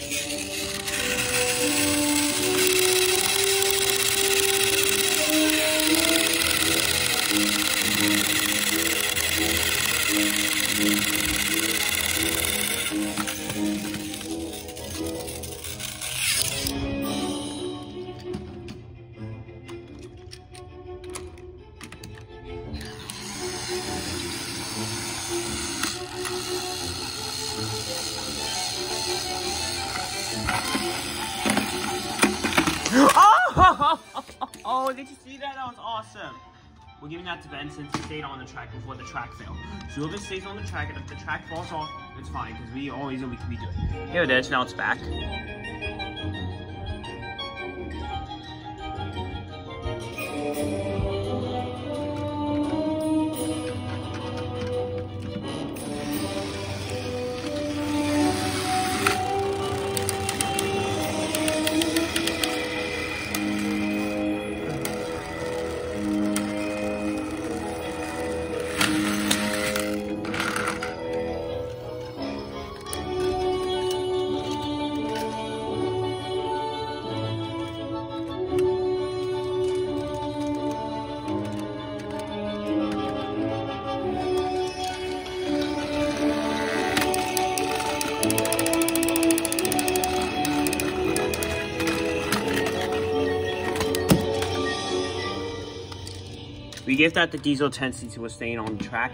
Oh, did you see that? That was awesome. We're giving that to Ben since he stayed on the track before the track failed. So whoever stays on the track, and if the track falls off, it's fine, because we always know we can be good. Here it is, now it's back. We gave that the diesel 10 since it was staying on the track.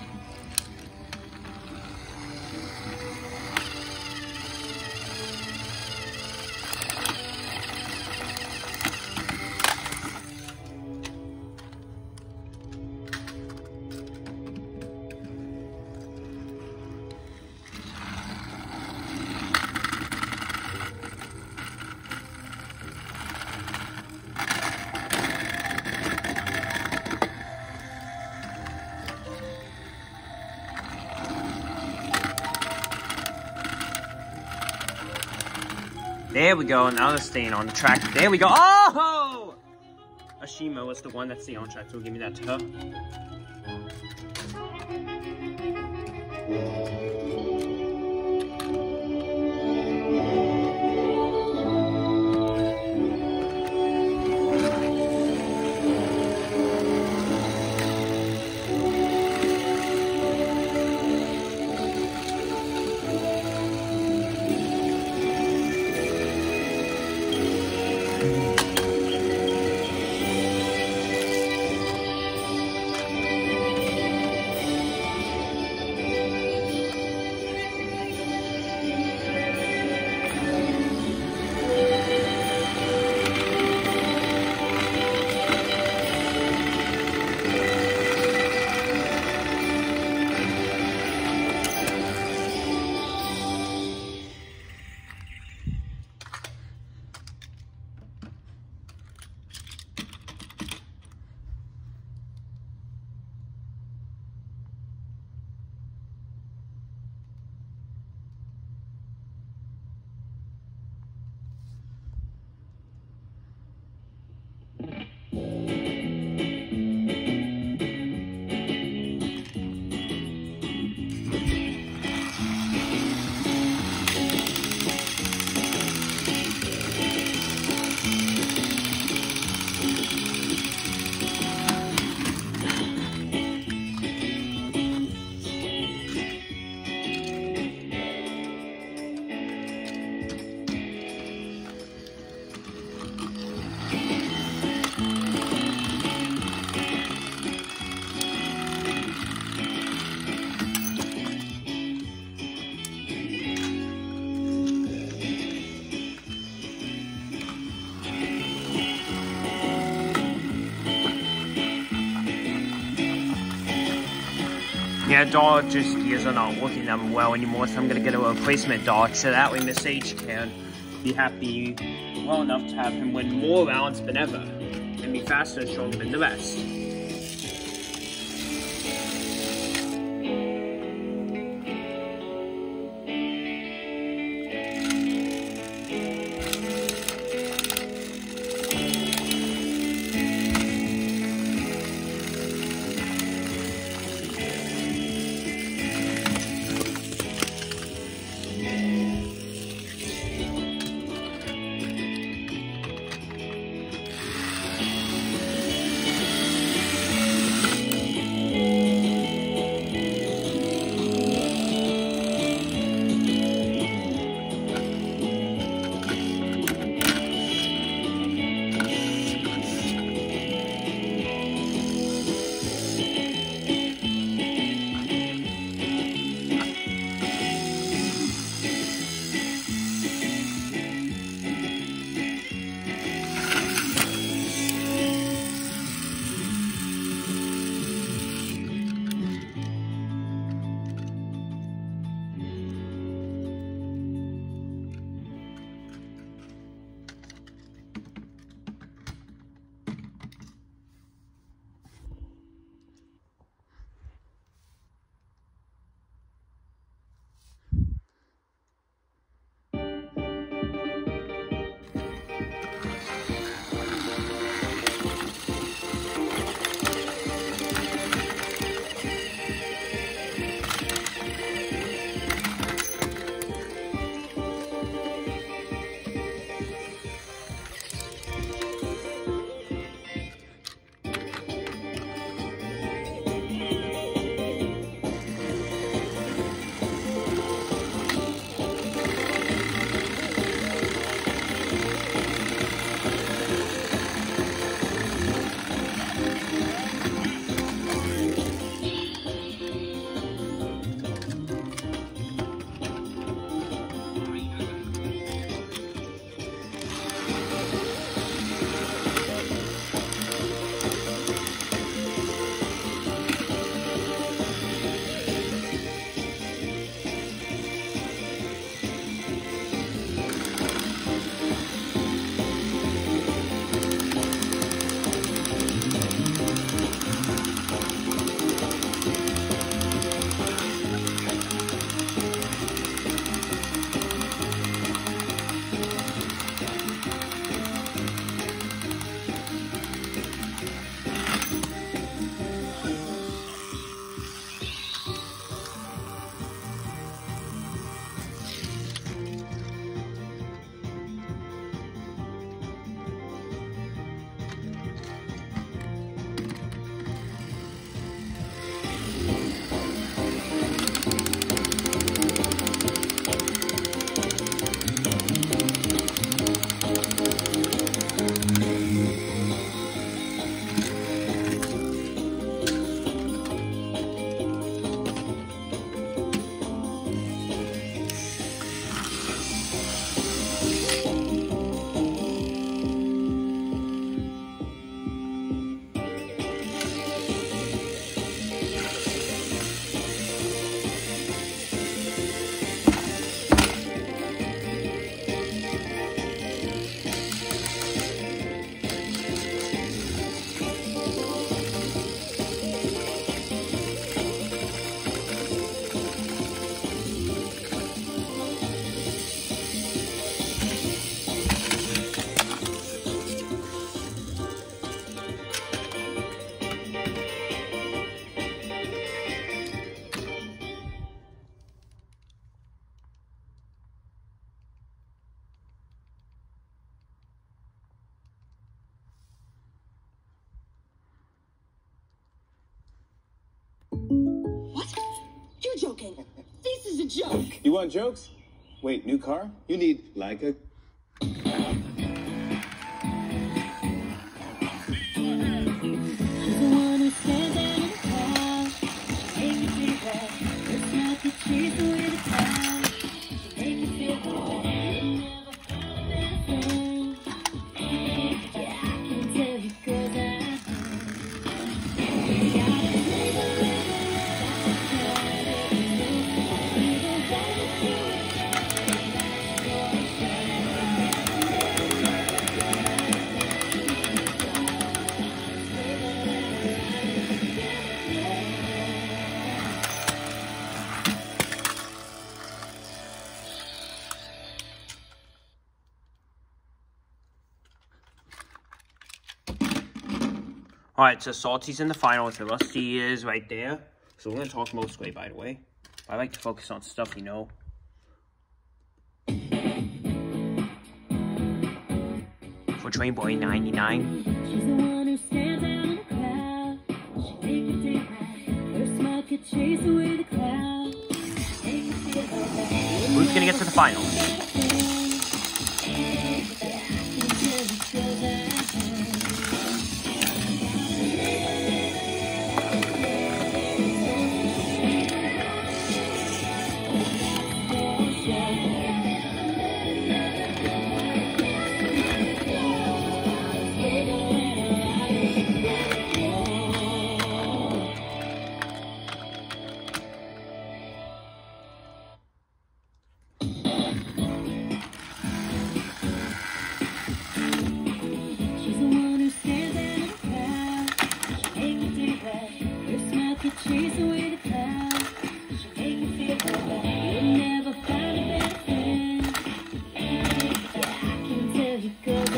There we go, now they're staying on the track. There we go. Oh! Ashima was the one that's staying on the track, so we'll give me that to her. Yeah, Dodge's gears are not working that well anymore, so I'm going to get a replacement Dodge, so that way Miss H can be happy well enough to have him win more rounds than ever, and be faster and stronger than the rest. joking. This is a joke. You want jokes? Wait, new car? You need like a... Alright, so Salty's in the finals. The Rusty is right there. So we're going to talk most way, by the way. I like to focus on stuff we know. For Train Boy 99. She's the one who stands out in the crowd. She take a deep breath. Her smile could chase away the cloud. Who's going to get to the finals? Chase away the clouds. She make me feel better. You'll never find a better friend. I can tell you 'cause I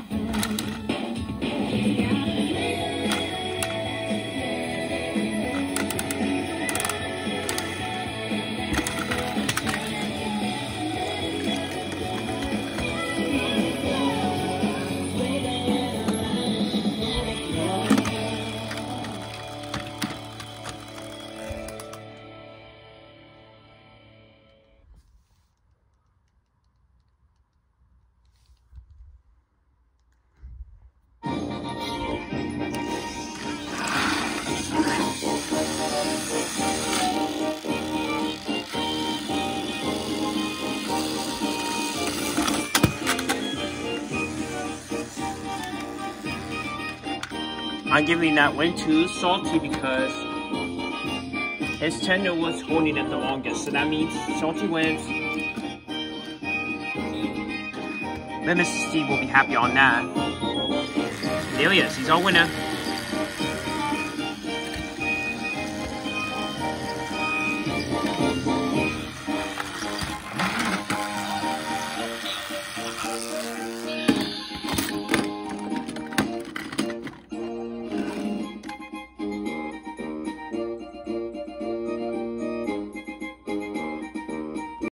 I'm giving that win to Salty because his tender was holding it the longest. So that means Salty wins. Then Mr. Steve will be happy on that. There he is. He's our winner.